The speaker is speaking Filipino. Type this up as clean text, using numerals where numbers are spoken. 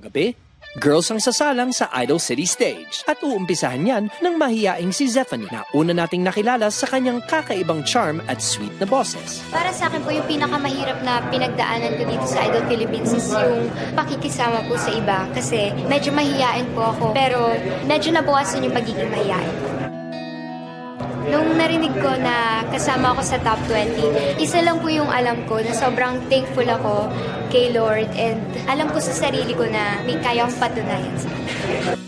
gabi, girls ang sasalang sa Idol City Stage at uumpisahan yan ng mahiyaing si Zephanie na una nating nakilala sa kanyang kakaibang charm at sweet na boses. Para sa akin po yung pinakamahirap na pinagdaanan ko dito sa Idol Philippines is yung pakikisama po sa iba kasi medyo mahiyain po ako pero medyo nabawasan yung pagiging mahiyain. Nung narinig ko na kasama ako sa top 20, isa lang po yung alam ko na sobrang thankful ako kay Lord and alam ko sa sarili ko na may kaya akong patunayan sa